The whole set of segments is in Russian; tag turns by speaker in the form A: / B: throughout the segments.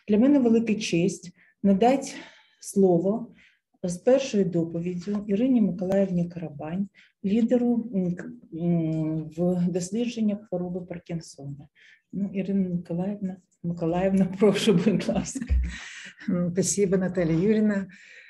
A: Для мене велика честь надати слово з першою доповіддю Ірині Миколаївні Карабань, лідеру в дослідженнях хвороби Паркінсона. Ірина Миколаївна, прошу, будь ласка.
B: Спасибо, Наталья Юрьевна.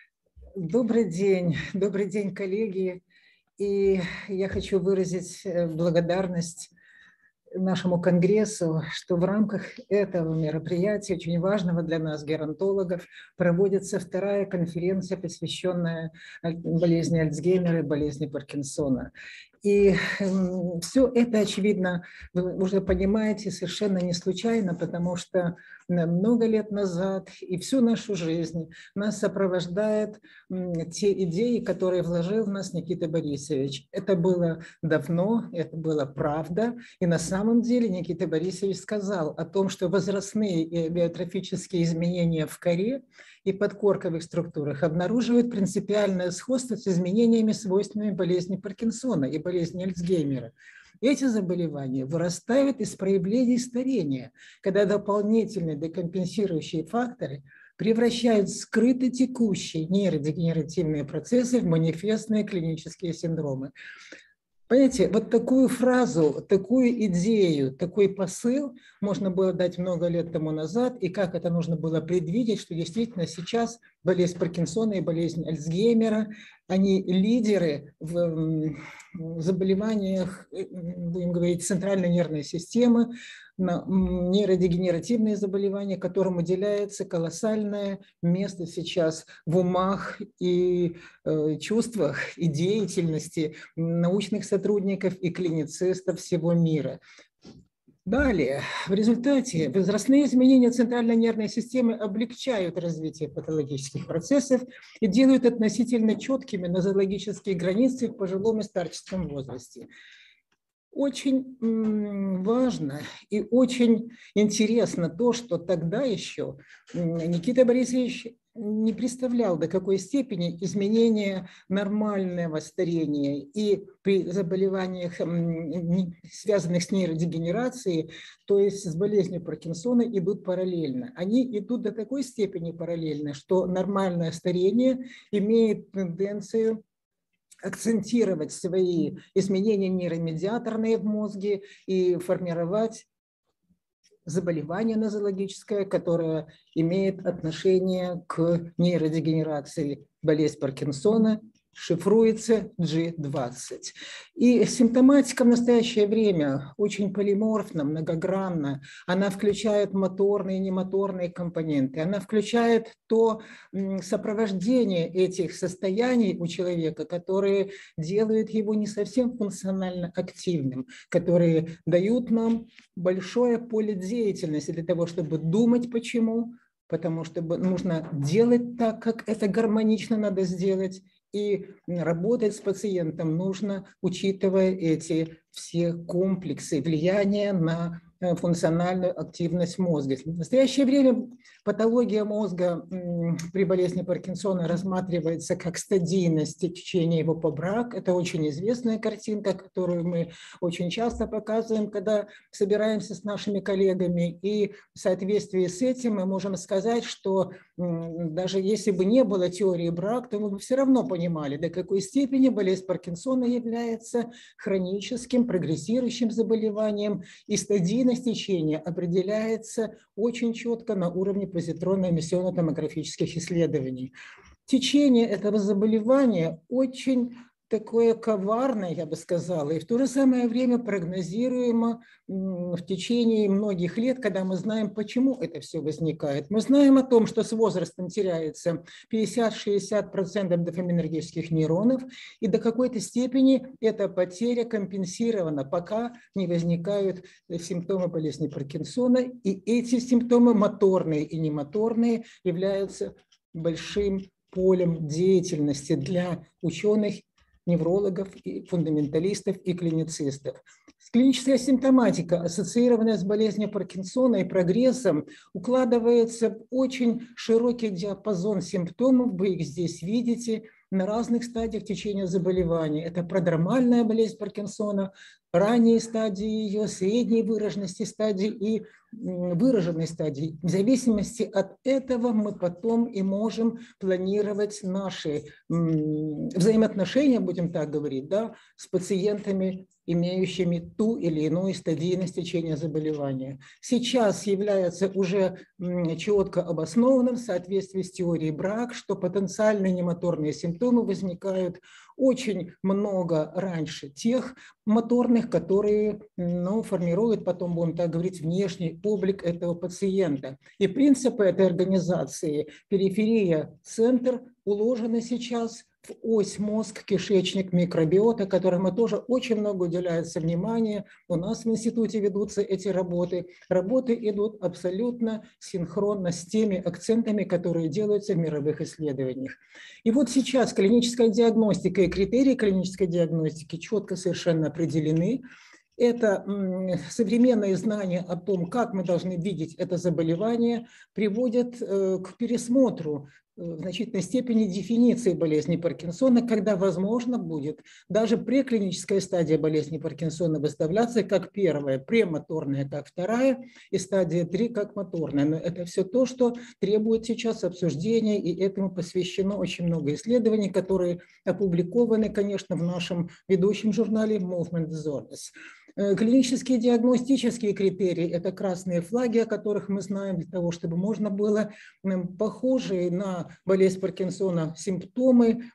B: Добрый день, коллеги. И я хочу выразить благодарность нашему конгрессу, что в рамках этого мероприятия, очень важного для нас, геронтологов, проводится вторая конференция, посвященная болезни Альцгеймера и болезни Паркинсона. И все это, очевидно, вы уже понимаете, совершенно не случайно, потому что много лет назад и всю нашу жизнь нас сопровождают те идеи, которые вложил в нас Никита Борисович. Это было давно, это была правда, и на самом деле Никита Борисович сказал о том, что возрастные и биотрофические изменения в коре и подкорковых структурах обнаруживают принципиальное сходство с изменениями, свойственными болезни Паркинсона и болезни Альцгеймера. Эти заболевания вырастают из проявлений старения, когда дополнительные декомпенсирующие факторы превращают скрыто текущие нейродегенеративные процессы в манифестные клинические синдромы. Понимаете, вот такую фразу, такую идею, такой посыл можно было дать много лет тому назад, и как это нужно было предвидеть, что действительно сейчас болезнь Паркинсона и болезнь Альцгеймера, они лидеры в заболеваниях, будем говорить, центральной нервной системы, нейродегенеративные заболевания, которым уделяется колоссальное место сейчас в умах и чувствах и деятельности научных сотрудников и клиницистов всего мира. Далее, в результате возрастные изменения центральной нервной системы облегчают развитие патологических процессов и делают относительно четкими нозологические границы в пожилом и старческом возрасте. Очень важно и очень интересно то, что тогда еще Никита Борисович не представлял, до какой степени изменения нормального старения и при заболеваниях, связанных с нейродегенерацией, то есть с болезнью Паркинсона, идут параллельно. Они идут до такой степени параллельно, что нормальное старение имеет тенденцию акцентировать свои изменения нейромедиаторные в мозге и формировать заболевание нозологическое, которое имеет отношение к нейродегенерации. Болезнь Паркинсона шифруется G20. И симптоматика в настоящее время очень полиморфна, многогранна. Она включает моторные и немоторные компоненты. Она включает то сопровождение этих состояний у человека, которые делают его не совсем функционально активным, которые дают нам большое поле деятельности для того, чтобы думать почему, потому что нужно делать так, как это гармонично надо сделать, и работать с пациентом нужно, учитывая эти все комплексы влияния на функциональную активность мозга. В настоящее время патология мозга при болезни Паркинсона рассматривается как стадийность течения его по брак. Это очень известная картинка, которую мы очень часто показываем, когда собираемся с нашими коллегами. И в соответствии с этим мы можем сказать, что даже если бы не было теории брак, то мы бы все равно понимали, до какой степени болезнь Паркинсона является хроническим, прогрессирующим заболеванием, и стадийность течения определяется очень четко на уровне позитронно-эмиссионно-томографических исследований. Течение этого заболевания очень такое коварное, я бы сказала, и в то же самое время прогнозируемо в течение многих лет, когда мы знаем, почему это все возникает. Мы знаем о том, что с возрастом теряется 50-60% дофаминергических нейронов, и до какой-то степени эта потеря компенсирована, пока не возникают симптомы болезни Паркинсона, и эти симптомы моторные и немоторные являются большим полем деятельности для ученых, неврологов, и фундаменталистов и клиницистов. Клиническая симптоматика, ассоциированная с болезнью Паркинсона и прогрессом, укладывается в очень широкий диапазон симптомов, вы их здесь видите, на разных стадиях течения заболевания. Это продромальная болезнь Паркинсона, ранние стадии ее, средней выраженности стадии и выраженной стадии. В зависимости от этого мы потом и можем планировать наши взаимоотношения, будем так говорить, да, с пациентами, имеющими ту или иную стадийность течения заболевания. Сейчас является уже четко обоснованным в соответствии с теорией Браг, что потенциальные немоторные симптомы возникают очень много раньше тех моторных, которые формируют, потом будем так говорить, внешний облик этого пациента. И принципы этой организации периферия, центр уложены сейчас в ось мозг, кишечник, микробиота, которому тоже очень много уделяется внимания. У нас в институте ведутся эти работы. Работы идут абсолютно синхронно с теми акцентами, которые делаются в мировых исследованиях. И вот сейчас клиническая диагностика и критерии клинической диагностики четко совершенно определены. Это современные знания о том, как мы должны видеть это заболевание, приводят к пересмотру в значительной степени дефиниции болезни Паркинсона, когда возможно будет даже преклиническая стадия болезни Паркинсона выставляться как первая, премоторная как вторая и стадия 3 как моторная. Но это все то, что требует сейчас обсуждения, и этому посвящено очень много исследований, которые опубликованы, конечно, в нашем ведущем журнале Movement Disorders. Клинические диагностические критерии – это красные флаги, о которых мы знаем, для того, чтобы можно было похожие на болезнь Паркинсона симптомы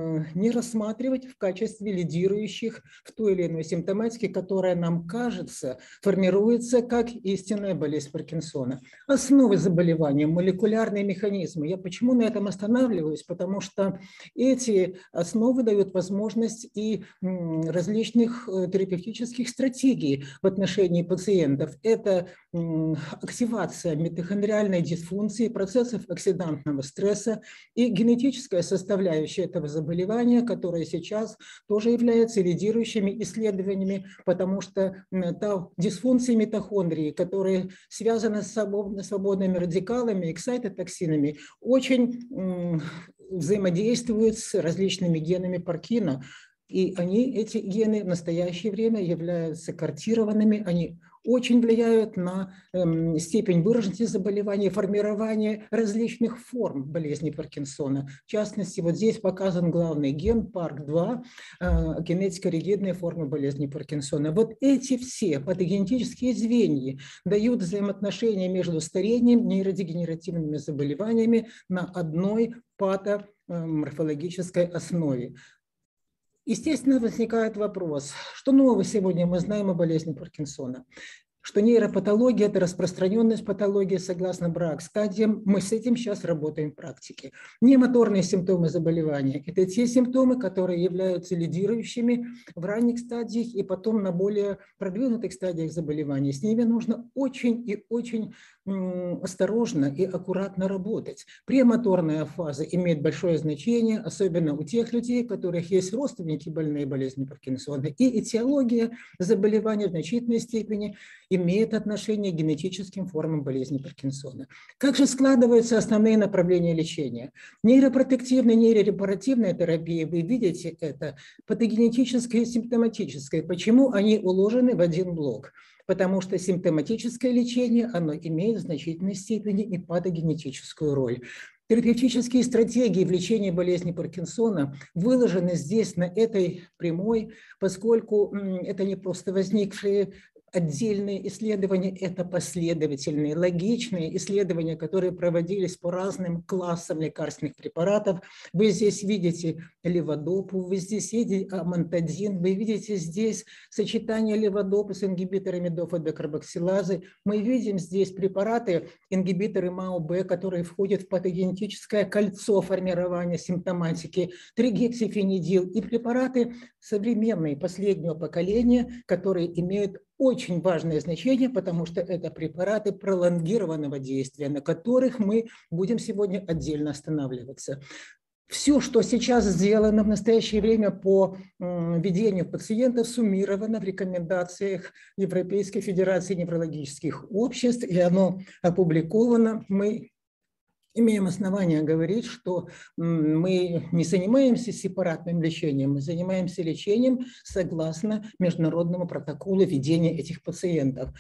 B: не рассматривать в качестве лидирующих в той или иной симптоматике, которая нам кажется формируется как истинная болезнь Паркинсона. Основы заболевания, молекулярные механизмы. Я почему на этом останавливаюсь? Потому что эти основы дают возможность и различных терапевтических стратегий в отношении пациентов. Это активация митохондриальной дисфункции, процессов оксидантного стресса и генетическая составляющая этого заболевания, которая сейчас тоже является лидирующими исследованиями, потому что та дисфункция митохондрии, которая связана с свободными радикалами, эксайтотоксинами, очень взаимодействует с различными генами Паркина. И эти гены в настоящее время являются картированными, они очень влияют на степень выраженности заболевания, формирование различных форм болезни Паркинсона. В частности, вот здесь показан главный ген PARK2, генетико-ригидные формы болезни Паркинсона. Вот эти все патогенетические звенья дают взаимоотношения между старением, нейродегенеративными заболеваниями на одной патоморфологической основе. Естественно, возникает вопрос, что нового сегодня мы знаем о болезни Паркинсона? Что нейропатология – это распространенность патологии согласно Браг-стадиям. Мы с этим сейчас работаем в практике. Немоторные симптомы заболевания – это те симптомы, которые являются лидирующими в ранних стадиях и потом на более продвинутых стадиях заболевания. С ними нужно очень и очень осторожно и аккуратно работать. Премоторная фаза имеет большое значение, особенно у тех людей, у которых есть родственники больные болезнью Паркинсона. И этиология заболевания в значительной степени имеет отношение к генетическим формам болезни Паркинсона. Как же складываются основные направления лечения? Нейропротективная, нейрорепаративная терапия, вы видите это, патогенетическая и симптоматическая. Почему они уложены в один блок? Потому что симптоматическое лечение, оно имеет в значительной степени и патогенетическую роль. Терапевтические стратегии в лечении болезни Паркинсона выложены здесь на этой прямой, поскольку это не просто возникшие отдельные исследования, это последовательные, логичные исследования, которые проводились по разным классам лекарственных препаратов. Вы здесь видите леводопу, вы здесь видите амантадин, вы видите здесь сочетание леводопы с ингибиторами дофа-декарбоксилазы. Мы видим здесь препараты, ингибиторы МАО-Б, которые входят в патогенетическое кольцо формирования симптоматики, тригексифенидил и препараты современные, последнего поколения, которые имеют очень важное значение, потому что это препараты пролонгированного действия, на которых мы будем сегодня отдельно останавливаться. Все, что сейчас сделано в настоящее время по ведению пациентов, суммировано в рекомендациях Европейской Федерации неврологических обществ, и оно опубликовано. Мы имеем основания говорить, что мы не занимаемся сепаратным лечением, мы занимаемся лечением согласно международному протоколу ведения этих пациентов.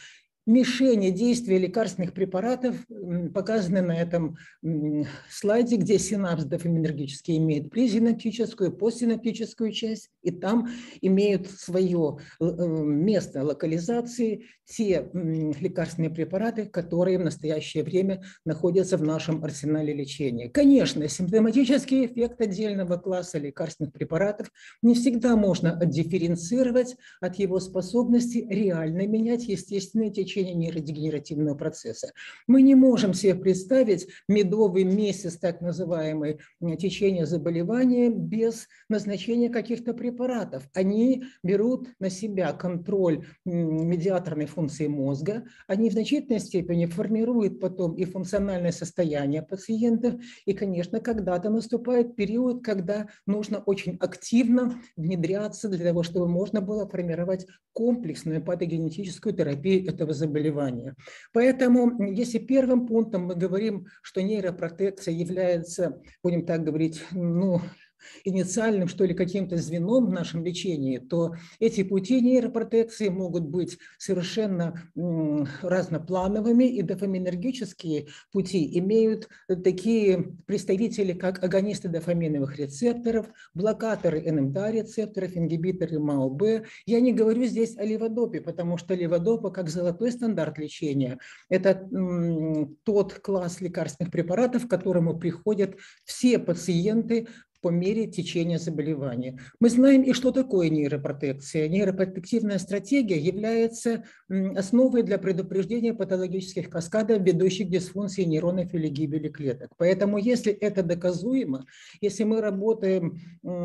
B: мишени действия лекарственных препаратов показаны на этом слайде, где синапс дофаминергический имеет пресинаптическую, постсинаптическую часть, и там имеют свое место локализации те лекарственные препараты, которые в настоящее время находятся в нашем арсенале лечения. Конечно, симптоматический эффект отдельного класса лекарственных препаратов не всегда можно отдифференцировать от его способности реально менять естественное течение нейродегенеративного процесса. Мы не можем себе представить медовый месяц, так называемый, течение заболевания без назначения каких-то препаратов. Они берут на себя контроль медиаторной функции мозга, они в значительной степени формируют потом и функциональное состояние пациентов, и, конечно, когда-то наступает период, когда нужно очень активно внедряться для того, чтобы можно было формировать комплексную патогенетическую терапию этого заболевания. Поэтому, если первым пунктом мы говорим, что нейропротекция является, будем так говорить, инициальным, что ли, каким-то звеном в нашем лечении, то эти пути нейропротекции могут быть совершенно разноплановыми, и дофаминергические пути имеют такие представители, как агонисты дофаминовых рецепторов, блокаторы НМДА-рецепторов, ингибиторы МАО-Б. Я не говорю здесь о леводопе, потому что леводопа, как золотой стандарт лечения, это тот класс лекарственных препаратов, к которому приходят все пациенты по мере течения заболевания. Мы знаем и что такое нейропротекция. Нейропротективная стратегия является основой для предупреждения патологических каскадов, ведущих к дисфункции нейронов или гибели клеток. Поэтому, если это доказуемо, если мы работаем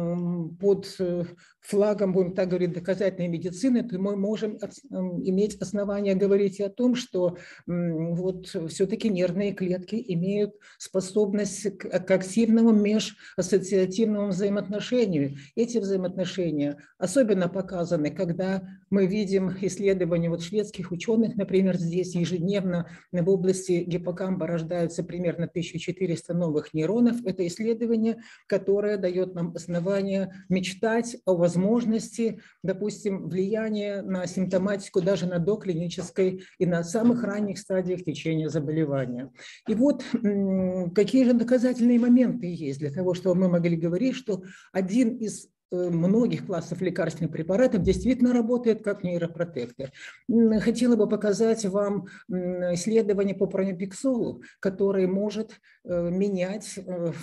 B: под флагом, будем так говорить, доказательной медицины, то мы можем иметь основания говорить о том, что вот все-таки нервные клетки имеют способность к активному межассоциативному взаимоотношению. Эти взаимоотношения особенно показаны, когда мы видим исследования вот шведских ученых, например, здесь ежедневно в области гиппокампа рождаются примерно 1400 новых нейронов. Это исследование, которое дает нам основание мечтать о возможности, допустим, влияния на симптоматику даже на доклинической и на самых ранних стадиях течения заболевания. И вот какие же доказательные моменты есть для того, чтобы мы могли говорить, что один из многих классов лекарственных препаратов действительно работает как нейропротектор. Хотела бы показать вам исследование по промипиксолу, который может менять,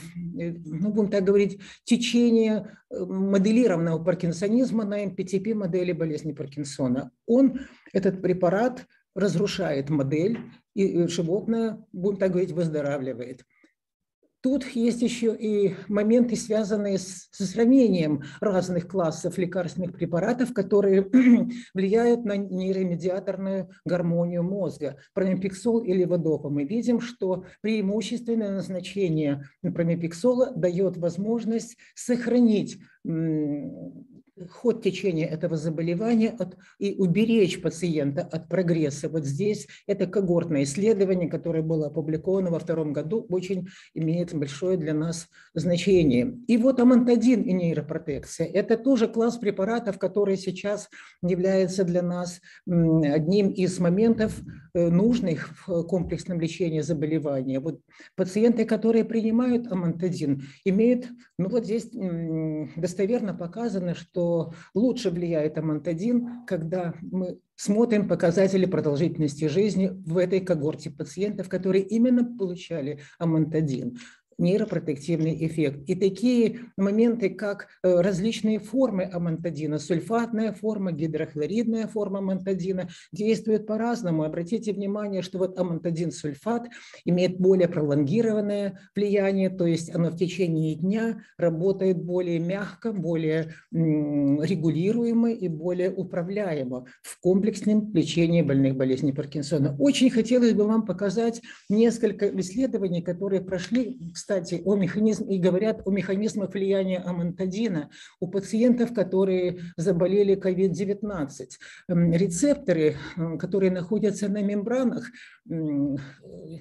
B: будем так говорить, течение моделированного паркинсонизма на МПТП модели болезни Паркинсона. Этот препарат разрушает модель, и животное, будем так говорить, выздоравливает. Тут есть еще и моменты, связанные с сравнением разных классов лекарственных препаратов, которые влияют на нейромедиаторную гармонию мозга. Промипиксол и леводопа. Мы видим, что преимущественное назначение промипиксола дает возможность сохранить ход течения этого заболевания и уберечь пациента от прогресса. Вот здесь это когортное исследование, которое было опубликовано во 2002 году, очень имеет большое для нас значение. И вот амантадин и нейропротекция. Это тоже класс препаратов, который сейчас является для нас одним из моментов нужных в комплексном лечении заболевания. Вот пациенты, которые принимают амантадин, имеют, вот здесь достоверно показано, что лучше влияет амантадин, когда мы смотрим показатели продолжительности жизни в этой когорте пациентов, которые именно получали амантадин. Нейропротективный эффект. И такие моменты, как различные формы амантадина, сульфатная форма, гидрохлоридная форма амантадина, действуют по-разному. Обратите внимание, что вот амантадин-сульфат имеет более пролонгированное влияние, то есть оно в течение дня работает более мягко, более регулируемо и более управляемо в комплексном лечении больных болезней Паркинсона. Очень хотелось бы вам показать несколько исследований, которые прошли, кстати, о механизме, и говорят о механизмах влияния амантадина у пациентов, которые заболели COVID-19. Рецепторы, которые находятся на мембранах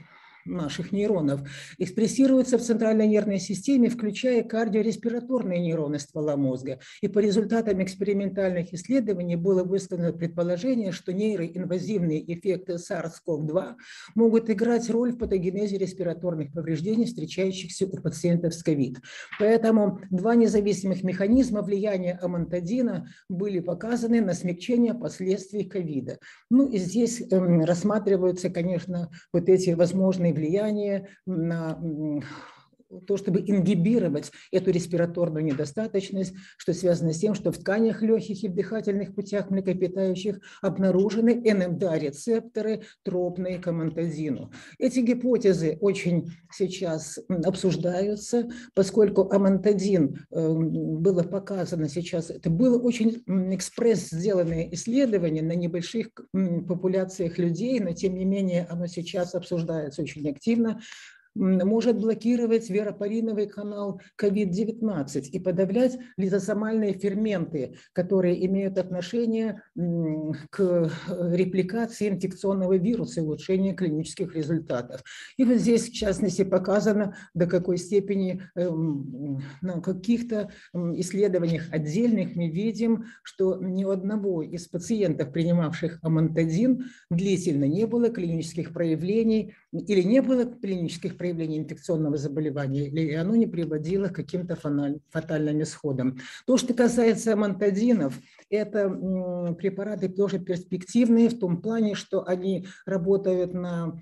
B: наших нейронов экспрессируется в центральной нервной системе, включая кардиореспираторные нейроны ствола мозга. И по результатам экспериментальных исследований было высказано предположение, что нейроинвазивные эффекты SARS-CoV-2 могут играть роль в патогенезе респираторных повреждений, встречающихся у пациентов с ковид. Поэтому два независимых механизма влияния амантадина были показаны на смягчение последствий ковида. Ну и здесь рассматриваются, конечно, вот эти возможные влияния на то, чтобы ингибировать эту респираторную недостаточность, что связано с тем, что в тканях легких и в дыхательных путях млекопитающих обнаружены НМДА-рецепторы, тропные к амантадину. Эти гипотезы очень сейчас обсуждаются, поскольку амантадин было показано сейчас, это было очень экспресс сделанное исследование на небольших популяциях людей, но тем не менее оно сейчас обсуждается очень активно, может блокировать веропариновый канал COVID-19 и подавлять лизосомальные ферменты, которые имеют отношение к репликации инфекционного вируса и улучшению клинических результатов. И вот здесь, в частности, показано, до какой степени на каких-то исследованиях отдельных мы видим, что ни у одного из пациентов, принимавших амантадин, длительно не было клинических проявлений или не было клинических проявлений инфекционного заболевания, или оно не приводило к каким-то фатальным исходам. То, что касается амантадинов, это препараты тоже перспективные в том плане, что они работают на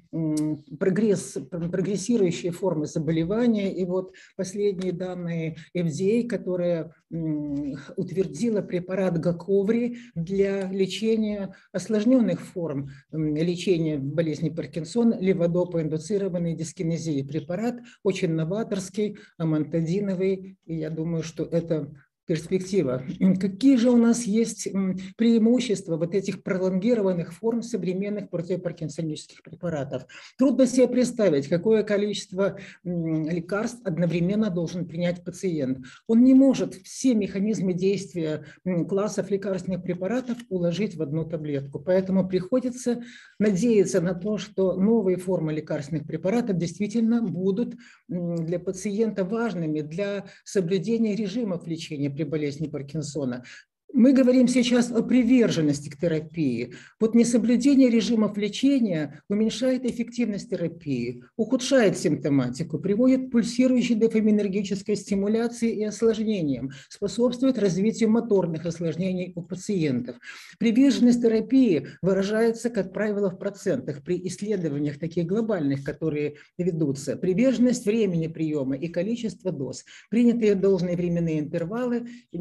B: прогрессирующие формы заболевания. И вот последние данные FDA, которая утвердила препарат Гаковри для лечения осложненных форм лечения болезни Паркинсона, леводопоиндуцированной дискинезии. Препарат очень новаторский, амантадиновый, и я думаю, что это перспектива. Какие же у нас есть преимущества вот этих пролонгированных форм современных противопаркинсонических препаратов? Трудно себе представить, какое количество лекарств одновременно должен принять пациент. Он не может все механизмы действия классов лекарственных препаратов уложить в одну таблетку. Поэтому приходится надеяться на то, что новые формы лекарственных препаратов действительно будут для пациента важными для соблюдения режимов лечения при болезни Паркинсона. Мы говорим сейчас о приверженности к терапии. Вот несоблюдение режимов лечения уменьшает эффективность терапии, ухудшает симптоматику, приводит к пульсирующей дофаминергической стимуляции и осложнениям, способствует развитию моторных осложнений у пациентов. Приверженность терапии выражается, как правило, в процентах при исследованиях таких глобальных, которые ведутся. Приверженность времени приема и количество доз. Принятые должные временные интервалы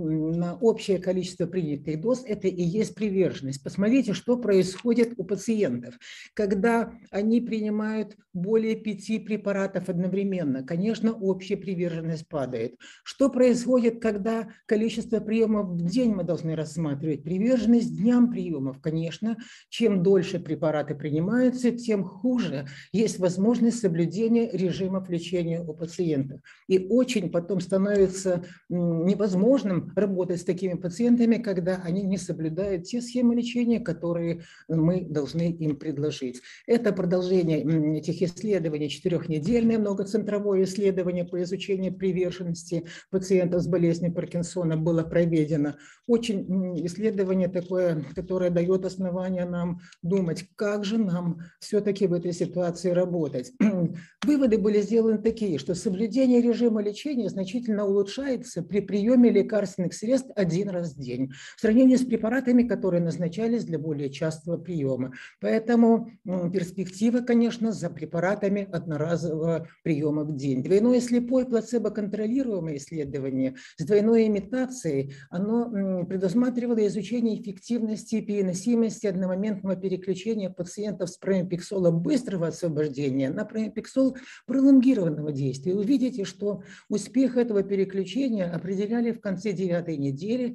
B: на общее количество принятых доз – это и есть приверженность. Посмотрите, что происходит у пациентов, когда они принимают более 5 препаратов одновременно. Конечно, общая приверженность падает. Что происходит, когда количество приемов в день мы должны рассматривать? Приверженность дням приемов. Конечно, чем дольше препараты принимаются, тем хуже есть возможность соблюдения режимов лечения у пациентов. И очень потом становится невозможным работать с такими пациентами, когда они не соблюдают те схемы лечения, которые мы должны им предложить. Это продолжение этих исследований, 4-недельное многоцентровое исследование по изучению приверженности пациентов с болезнью Паркинсона было проведено. Очень исследование такое, которое дает основания нам думать, как же нам все-таки в этой ситуации работать. Выводы были сделаны такие, что соблюдение режима лечения значительно улучшается при приеме лекарственных средств 1 раз в день в сравнении с препаратами, которые назначались для более частого приема. Поэтому перспектива, конечно, за препаратами одноразового приема в день. Двойное слепое плацебо-контролируемое исследование с двойной имитацией, оно предусматривало изучение эффективности и переносимости одномоментного переключения пациентов с промипиксола быстрого освобождения на промипиксол пролонгированного действия. Увидите, что успех этого переключения определяли в конце 9-й недели, как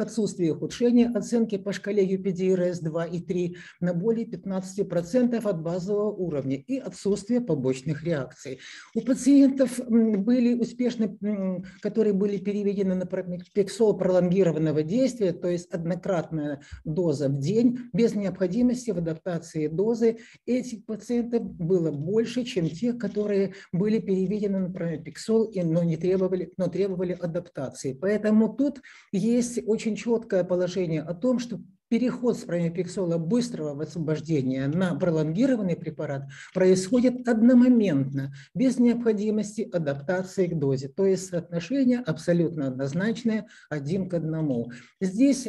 B: отсутствие ухудшения оценки по шкале UPDRS-2 и 3 на более 15% от базового уровня и отсутствие побочных реакций. У пациентов были успешно, которые были переведены на промипексол пролонгированного действия, то есть однократная доза в день, без необходимости в адаптации дозы. Этих пациентов было больше, чем тех, которые были переведены на промипексол, но требовали адаптации. Поэтому тут есть очень четкое положение о том, что переход с промипексола быстрого освобождения на пролонгированный препарат происходит одномоментно, без необходимости адаптации к дозе. То есть соотношение абсолютно однозначное 1 к 1. Здесь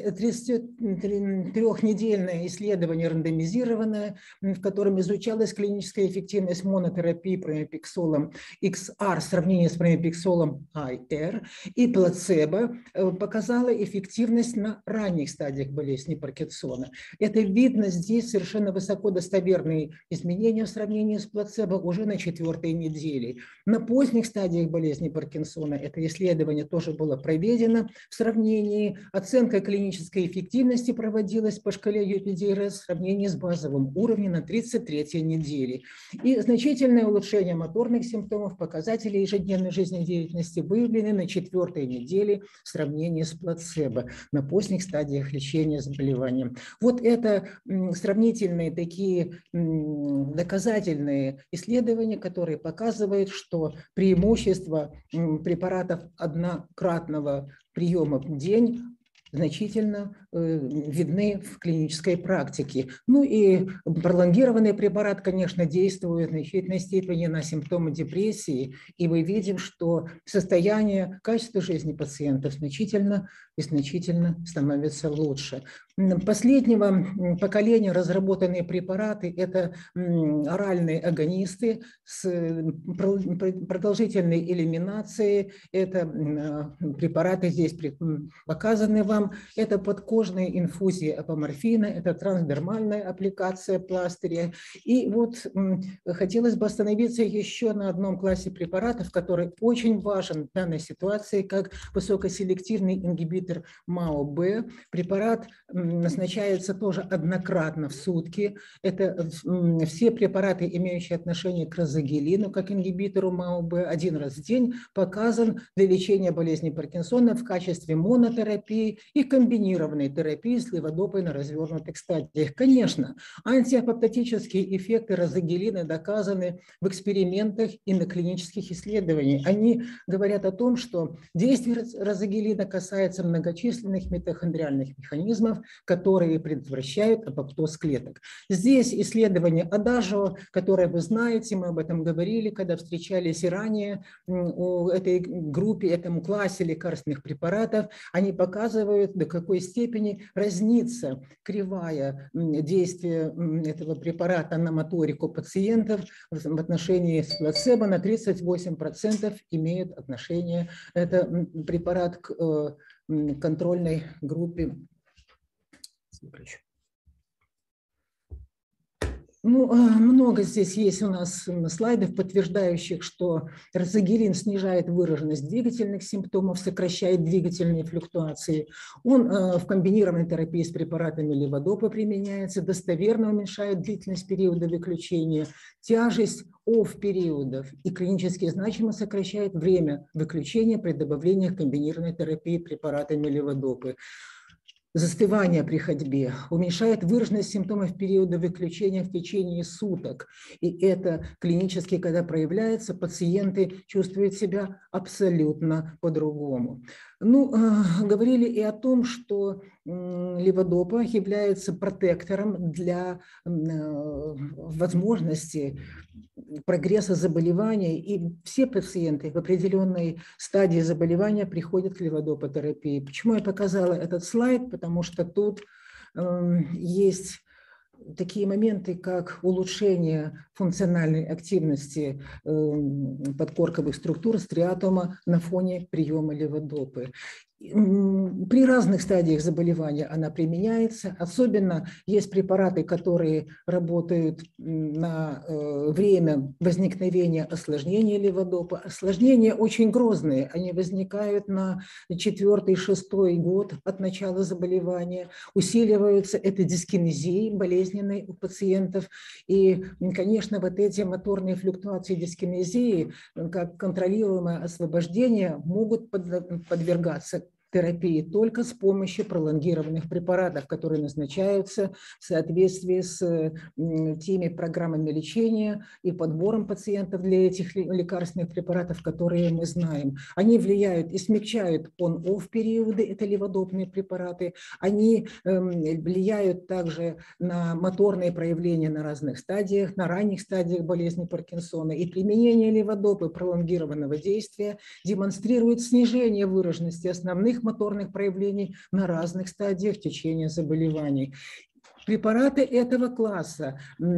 B: 33-недельное исследование рандомизированное, в котором изучалась клиническая эффективность монотерапии промипексолом XR в сравнении с промипексолом IR, и плацебо показало эффективность на ранних стадиях болезни Паркинсона. Это видно здесь совершенно высокодостоверные изменения в сравнении с плацебо уже на 4-й неделе. На поздних стадиях болезни Паркинсона это исследование тоже было проведено в сравнении. Оценка клинической эффективности проводилась по шкале UPDRS в сравнении с базовым уровнем на 33-й неделе. И значительное улучшение моторных симптомов, показателей ежедневной жизнедеятельности выявлены на 4-й неделе в сравнении с плацебо на поздних стадиях лечения заболевания. Вот это сравнительные такие доказательные исследования, которые показывают, что преимущества препаратов однократного приема в день значительно видны в клинической практике. Ну и пролонгированный препарат, конечно, действует в значительной степени на симптомы депрессии, и мы видим, что состояние, качество жизни пациентов значительно становится лучше. Последнего поколения разработанные препараты – это оральные агонисты с продолжительной элиминацией. Это препараты здесь показаны вам. Это подкожные инфузии апоморфина, это трансдермальная аппликация пластыря. И вот хотелось бы остановиться еще на одном классе препаратов, который очень важен в данной ситуации, как высокоселективный ингибитор МАО-Б. Препарат назначается тоже однократно в сутки. Это все препараты, имеющие отношение к розагелину, как ингибитору МАО-Б, один раз в день показан для лечения болезни Паркинсона в качестве монотерапии и комбинированной терапии с леводопой на развернутых стадиях. Конечно, антиапоптотические эффекты розагелина доказаны в экспериментах и на клинических исследованиях. Они говорят о том, что действие розагелина касается многочисленных митохондриальных механизмов, которые предотвращают апоптоз клеток. Здесь исследование Адажио, которое вы знаете, мы об этом говорили, когда встречались и ранее о этой группе, этому классе лекарственных препаратов. Они показывают, до какой степени разнится кривая действия этого препарата на моторику пациентов в отношении с плацебо. На 38% имеет отношение это препарат к контрольной группе. Ну, много здесь есть у нас слайдов, подтверждающих, что розагелин снижает выраженность двигательных симптомов, сокращает двигательные флюктуации. Он в комбинированной терапии с препаратами леводопа применяется, достоверно уменьшает длительность периода выключения, тяжесть ОФ-периодов и клинически значимо сокращает время выключения при добавлении к комбинированной терапии препаратами леводопы. Застывание при ходьбе уменьшает выраженность симптомов периода выключения в течение суток. И это клинически, когда проявляется, пациенты чувствуют себя абсолютно по-другому. Ну, говорили и о том, что леводопа является протектором для возможности прогресса заболевания, и все пациенты в определенной стадии заболевания приходят к леводопотерапии. Почему я показала этот слайд? Потому что тут есть такие моменты, как улучшение функциональной активности подкорковых структур стриатума на фоне приема леводопы. При разных стадиях заболевания она применяется. Особенно есть препараты, которые работают на время возникновения осложнения леводопа. Осложнения очень грозные. Они возникают на 4-6 год от начала заболевания. Усиливаются это дискинезией болезненной у пациентов. И, конечно, вот эти моторные флюктуации дискинезии, как контролируемое освобождение, могут подвергаться терапии только с помощью пролонгированных препаратов, которые назначаются в соответствии с теми программами лечения и подбором пациентов для этих лекарственных препаратов, которые мы знаем. Они влияют и смягчают on-off периоды, это леводопные препараты. Они влияют также на моторные проявления на разных стадиях, на ранних стадиях болезни Паркинсона. И применение леводопа пролонгированного действия демонстрирует снижение выраженности основных моторных проявлений на разных стадиях течения заболеваний. Препараты этого класса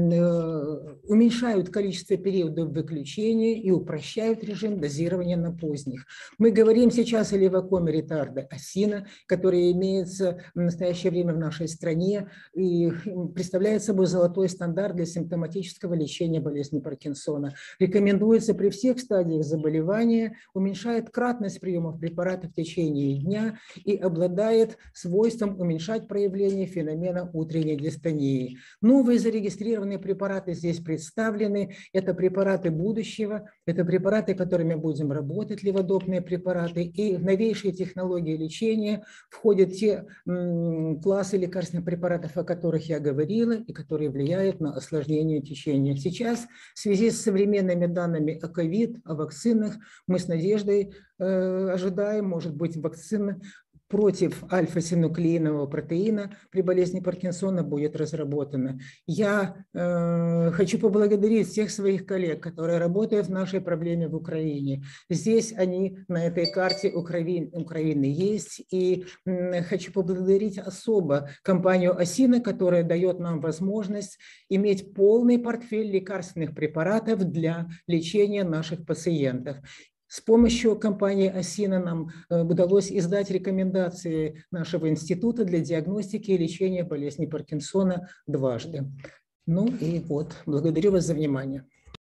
B: уменьшают количество периодов выключения и упрощают режим дозирования на поздних. Мы говорим сейчас о левокоме ретарда осина, который имеется в настоящее время в нашей стране и представляет собой золотой стандарт для симптоматического лечения болезни Паркинсона. Рекомендуется при всех стадиях заболевания, уменьшает кратность приемов препарата в течение дня и обладает свойством уменьшать проявление феномена утренней дистонии. Новые зарегистрированные препараты здесь представлены. Это препараты будущего, это препараты, которыми будем работать, леводопные препараты. И в новейшие технологии лечения входят те классы лекарственных препаратов, о которых я говорила, и которые влияют на осложнение течения. Сейчас в связи с современными данными о ковид, о вакцинах, мы с надеждой ожидаем, может быть, вакцина против альфа-синуклеинового протеина при болезни Паркинсона будет разработана. Я хочу поблагодарить всех своих коллег, которые работают в нашей проблеме в Украине. Здесь они на этой карте Украины есть. И хочу поблагодарить особо компанию «Осина», которая дает нам возможность иметь полный портфель лекарственных препаратов для лечения наших пациентов. С помощью компании «Осина» нам удалось издать рекомендации нашего института для диагностики и лечения болезни Паркинсона дважды. Ну и вот, благодарю вас за внимание.